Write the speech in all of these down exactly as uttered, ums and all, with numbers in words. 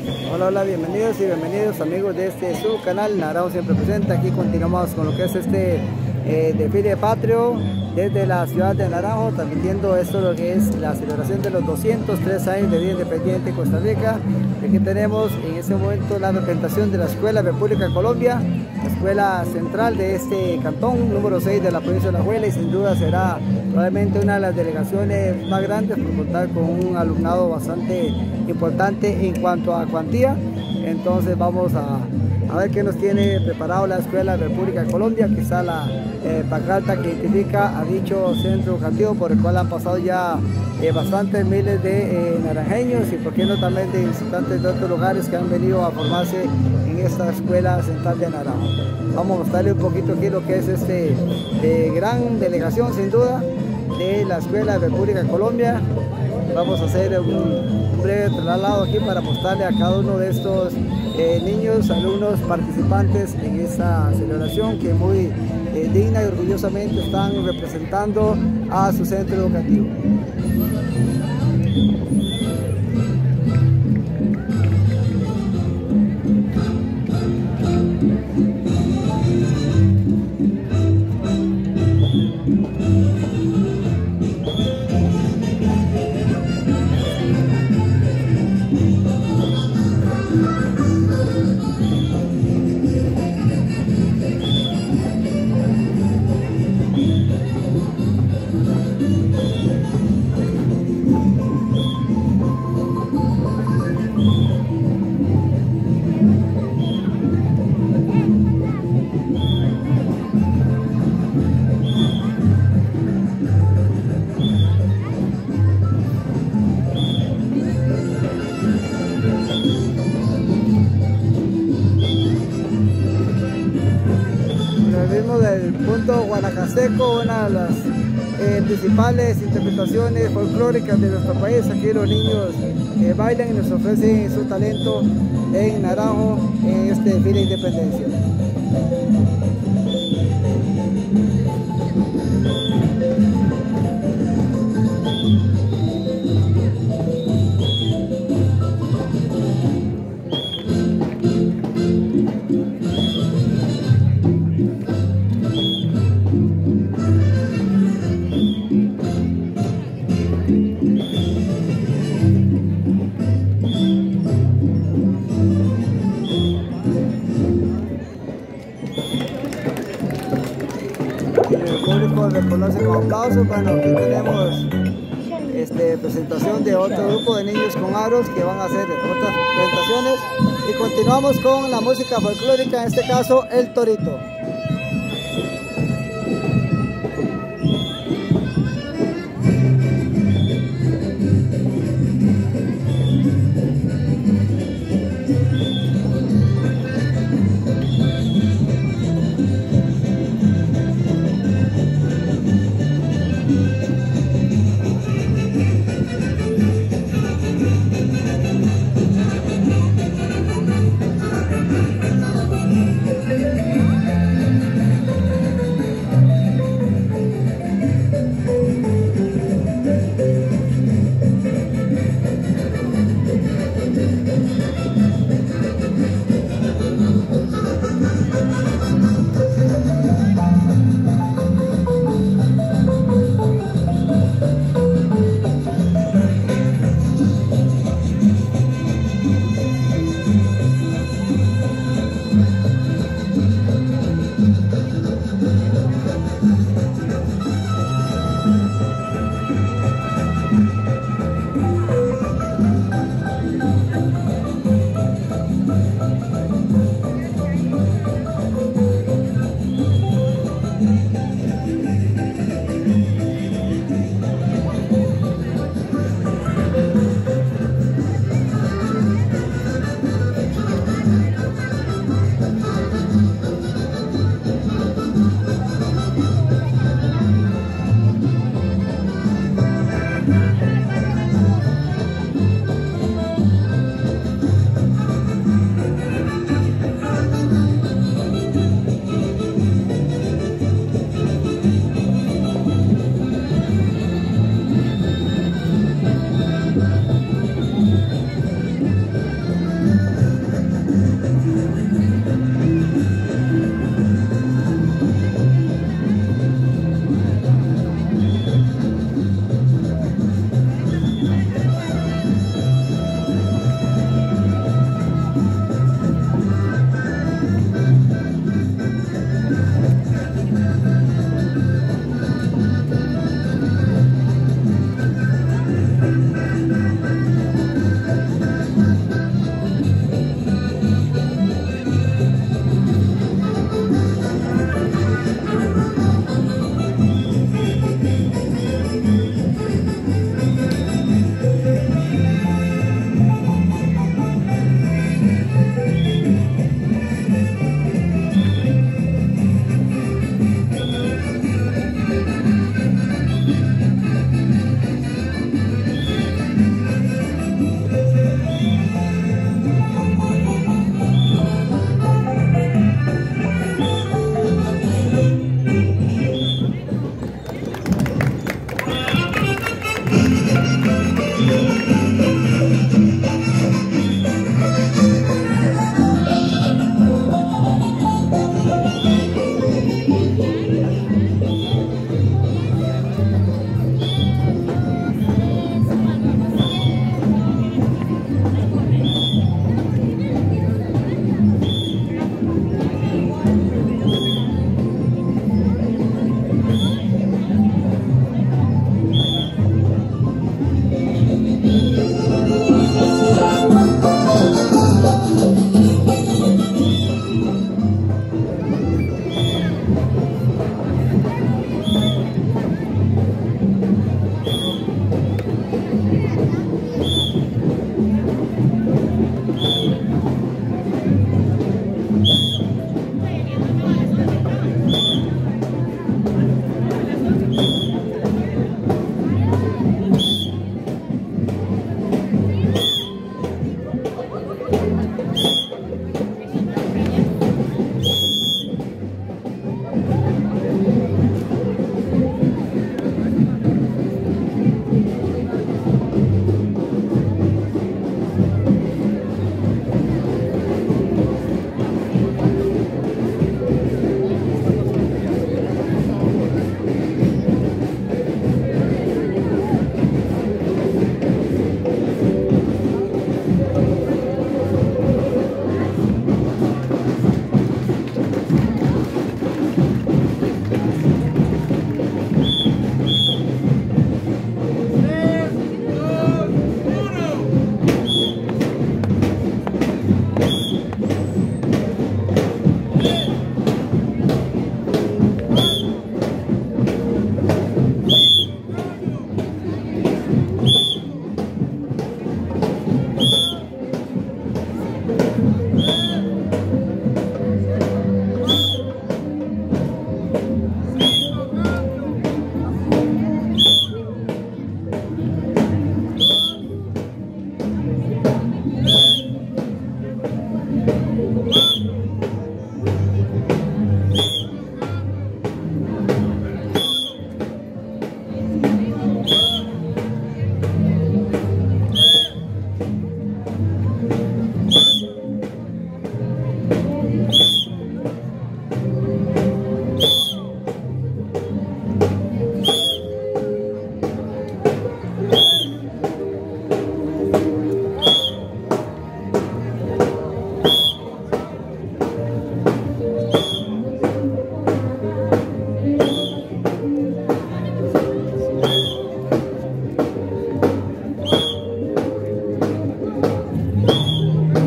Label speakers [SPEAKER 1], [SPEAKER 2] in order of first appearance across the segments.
[SPEAKER 1] Hola, hola, bienvenidos y bienvenidos amigos de este su canal, Naranjo siempre presenta. Aquí continuamos con lo que es este eh, desfile patrio desde la ciudad de Naranjo, transmitiendo esto lo que es la celebración de los doscientos tres años de Día Independiente de Costa Rica. Aquí tenemos en este momento la representación de la Escuela República de Colombia, la escuela central de este cantón, número seis de la provincia de Alajuela, y sin duda será probablemente una de las delegaciones más grandes por contar con un alumnado bastante importante en cuanto a cuantía. Entonces vamos a, a ver qué nos tiene preparado la Escuela República de Colombia. Quizá la eh, pancarta que identifica a dicho centro educativo, por el cual han pasado ya eh, bastantes miles de eh, naranjeños y por qué no también de visitantes de otros lugares que han venido a formarse en esta Escuela Central de Naranjo. Vamos a mostrarle un poquito aquí lo que es este eh, gran delegación sin duda de la Escuela República de Colombia. Vamos a hacer un, un breve traslado aquí para mostrarle a cada uno de estos eh, niños, alumnos, participantes en esta celebración que muy eh, digna y orgullosamente están representando a su centro educativo. Del punto guanacasteco, una de las eh, principales interpretaciones folclóricas de nuestro país. Aquí los niños eh, bailan y nos ofrecen su talento en Naranjo en este desfile de independencia. El público reconoce con aplausos. Bueno, aquí tenemos este, presentación de otro grupo de niños con aros que van a hacer otras presentaciones, y continuamos con la música folclórica, en este caso el torito.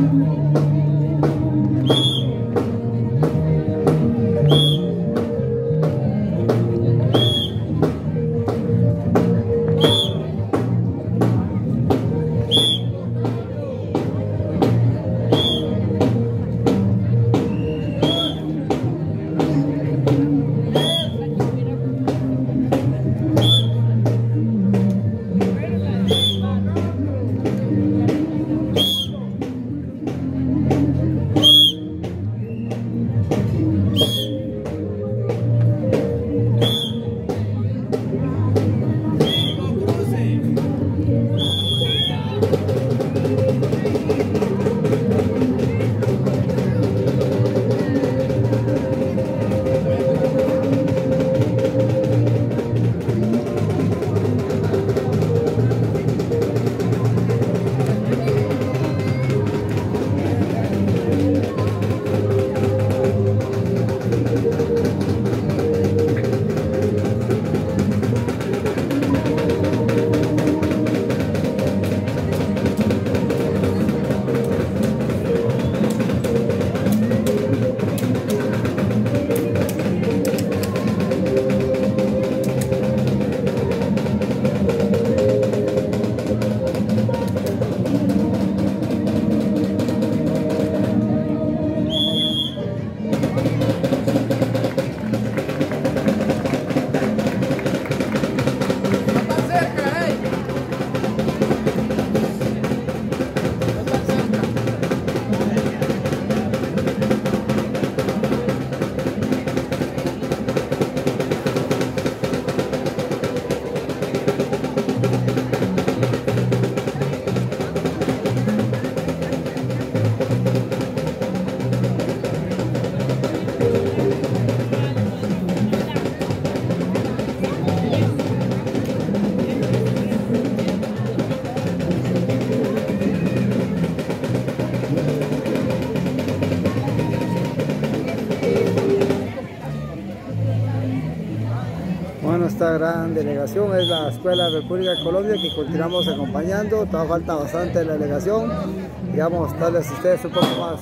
[SPEAKER 1] Bueno, esta gran delegación es la Escuela República de Colombia, que continuamos acompañando. Todavía falta bastante de la delegación y vamos a mostrarles a ustedes un poco más.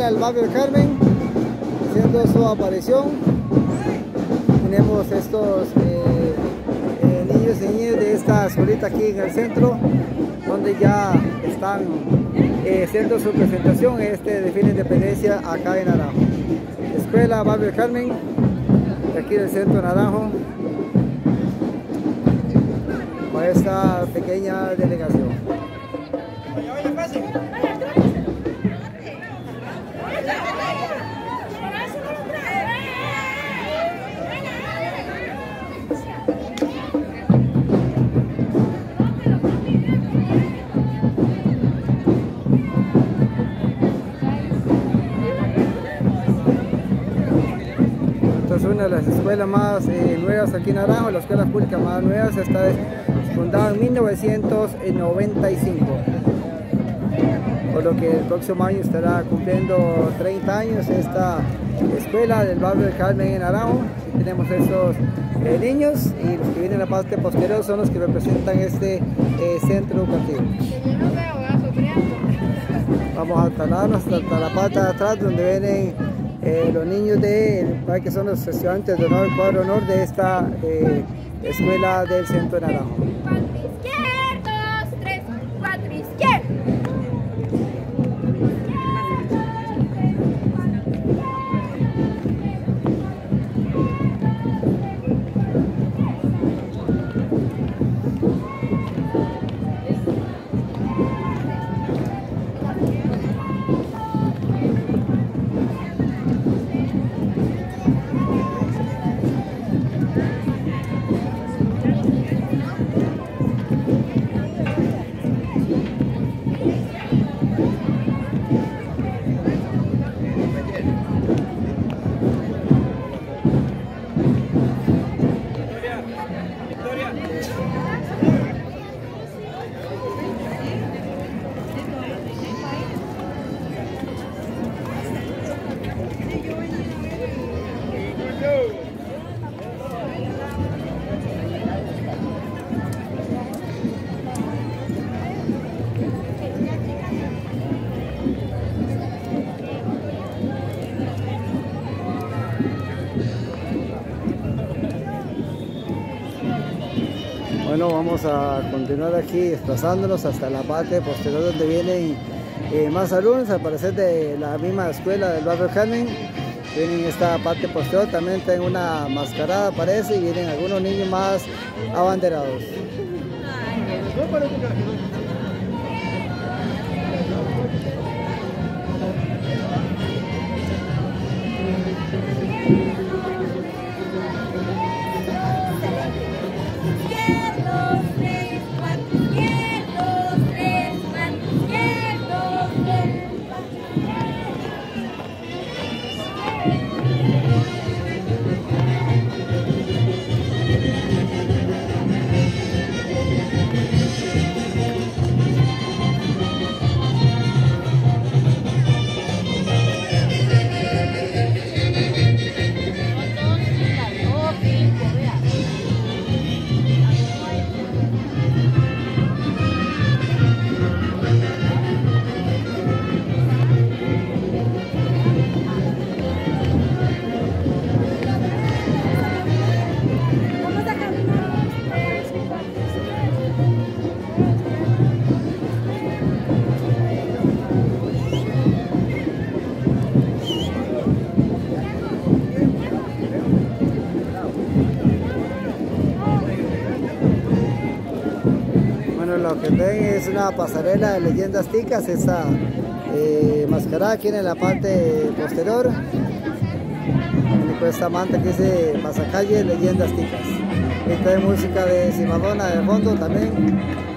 [SPEAKER 1] escuela del barrio del Carmen, haciendo su aparición. Tenemos estos eh, eh, niños y niñas de esta escuelita aquí en el centro, donde ya están eh, haciendo su presentación en este desfile de independencia acá en Naranjo. Escuela Barrio del Carmen, aquí en el centro de Naranjo, con esta pequeña delegación. Esta es una de las escuelas más eh, nuevas aquí en Naranjo, la escuela pública más nueva, está fundada en mil novecientos noventa y cinco, por lo que el próximo año estará cumpliendo treinta años esta escuela del barrio del Carmen en Naranjo. Aquí tenemos estos eh, niños, y los que vienen a la parte posterior son los que representan este eh, centro educativo. Vamos a trasladarnos hasta la parte de atrás, donde vienen Eh, los niños de que son los estudiantes de honor, cuadro honor de esta eh, escuela del centro de Naranjo.
[SPEAKER 2] Cuatro izquierdos, tres, cuatro izquierdos.
[SPEAKER 1] Bueno, vamos a continuar aquí desplazándonos hasta la parte posterior, donde vienen eh, más alumnos, al parecer de la misma escuela del barrio Carmen. Vienen en esta parte posterior, también tienen una mascarada parece, y vienen algunos niños más abanderados. Lo que ven es una pasarela de leyendas ticas, esa eh, mascarada aquí en la parte posterior, con esta manta que dice Pasacalle leyendas ticas. Esta es música de Cimarrona de fondo también.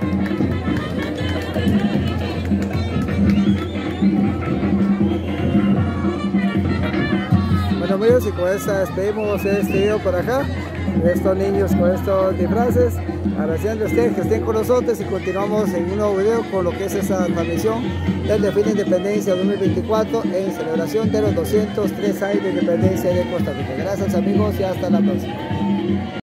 [SPEAKER 1] Bueno amigos, y con esta despedimos este video por acá, estos niños con estos disfraces, agradeciendo a ustedes que estén con nosotros, y continuamos en un nuevo video con lo que es esa transmisión del desfile de Independencia dos mil veinticuatro en celebración de los doscientos tres años de Independencia de Costa Rica. Gracias amigos y hasta la próxima.